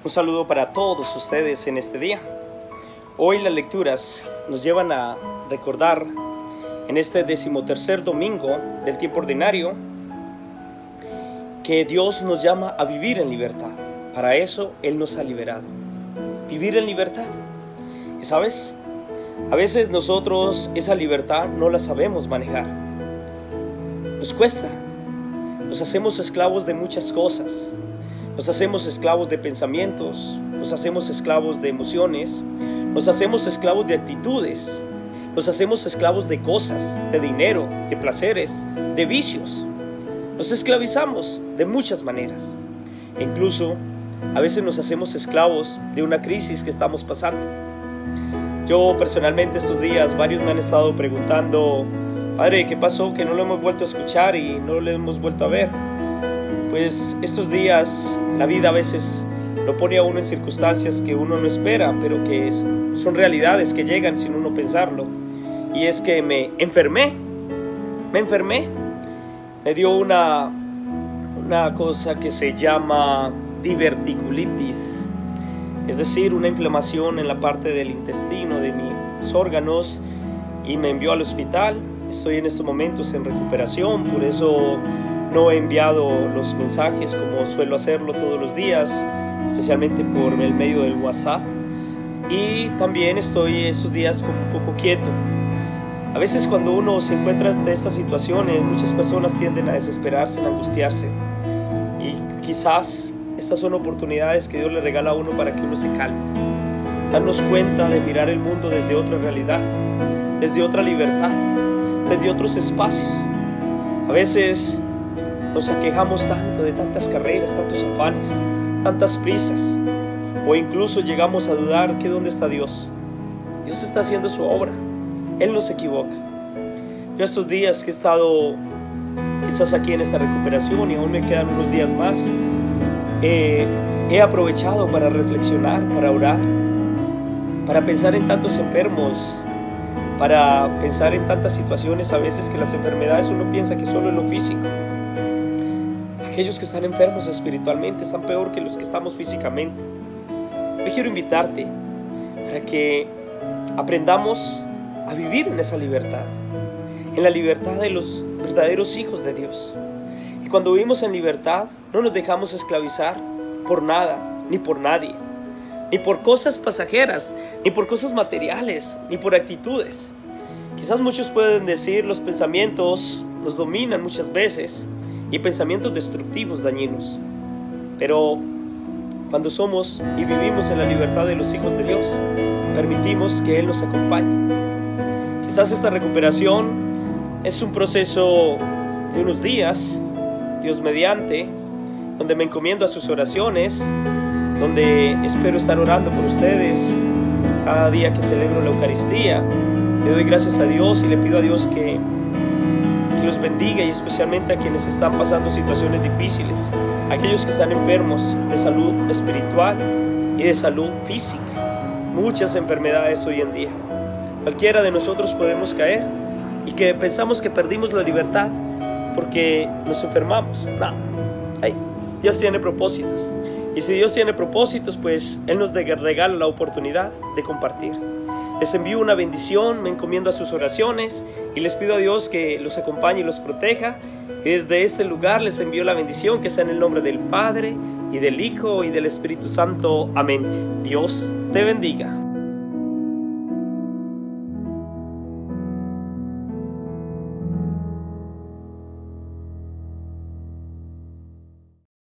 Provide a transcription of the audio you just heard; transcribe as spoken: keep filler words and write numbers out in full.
Un saludo para todos ustedes en este día. Hoy las lecturas nos llevan a recordar en este decimotercer domingo del tiempo ordinario que Dios nos llama a vivir en libertad. Para eso Él nos ha liberado. Vivir en libertad. Y sabes, a veces nosotros esa libertad no la sabemos manejar. Nos cuesta. Nos hacemos esclavos de muchas cosas. Nos hacemos esclavos de pensamientos, nos hacemos esclavos de emociones, nos hacemos esclavos de actitudes, nos hacemos esclavos de cosas, de dinero, de placeres, de vicios. Nos esclavizamos de muchas maneras. E incluso a veces nos hacemos esclavos de una crisis que estamos pasando. Yo personalmente estos días varios me han estado preguntando: Padre, ¿qué pasó? Que no lo hemos vuelto a escuchar y no lo hemos vuelto a ver. Pues estos días la vida a veces lo pone a uno en circunstancias que uno no espera, pero que son realidades que llegan sin uno pensarlo. Y es que me enfermé, me enfermé, me dio una, una cosa que se llama diverticulitis, es decir, una inflamación en la parte del intestino, de mis órganos, y me envió al hospital. Estoy en estos momentos en recuperación, por eso no he enviado los mensajes como suelo hacerlo todos los días, especialmente por el medio del WhatsApp. Y también estoy estos días como un poco quieto. A veces cuando uno se encuentra en estas situaciones, muchas personas tienden a desesperarse, a angustiarse. Y quizás estas son oportunidades que Dios le regala a uno para que uno se calme. Darnos cuenta de mirar el mundo desde otra realidad, desde otra libertad, desde otros espacios. A veces nos aquejamos tanto de tantas carreras, tantos afanes, tantas prisas, o incluso llegamos a dudar que dónde está Dios. Dios está haciendo su obra, Él no se equivoca. Yo estos días que he estado quizás aquí en esta recuperación y aún me quedan unos días más, eh, he aprovechado para reflexionar, para orar, para pensar en tantos enfermos, para pensar en tantas situaciones a veces que las enfermedades uno piensa que solo es lo físico. Aquellos que están enfermos espiritualmente están peor que los que estamos físicamente. Yo quiero invitarte para que aprendamos a vivir en esa libertad, en la libertad de los verdaderos hijos de Dios. Y cuando vivimos en libertad, no nos dejamos esclavizar por nada, ni por nadie, ni por cosas pasajeras, ni por cosas materiales, ni por actitudes. Quizás muchos pueden decir los pensamientos nos dominan muchas veces, y pensamientos destructivos, dañinos. Pero cuando somos y vivimos en la libertad de los hijos de Dios, permitimos que Él nos acompañe. Quizás esta recuperación es un proceso de unos días, Dios mediante, donde me encomiendo a sus oraciones, donde espero estar orando por ustedes cada día que celebro la Eucaristía. Le doy gracias a Dios y le pido a Dios que que los bendiga, y especialmente a quienes están pasando situaciones difíciles, aquellos que están enfermos de salud espiritual y de salud física. Muchas enfermedades hoy en día. Cualquiera de nosotros podemos caer y que pensamos que perdimos la libertad porque nos enfermamos. No, hey, Dios tiene propósitos, y si Dios tiene propósitos, pues Él nos regala la oportunidad de compartir. Les envío una bendición, me encomiendo a sus oraciones y les pido a Dios que los acompañe y los proteja. Y desde este lugar les envío la bendición que sea en el nombre del Padre, y del Hijo, y del Espíritu Santo. Amén. Dios te bendiga.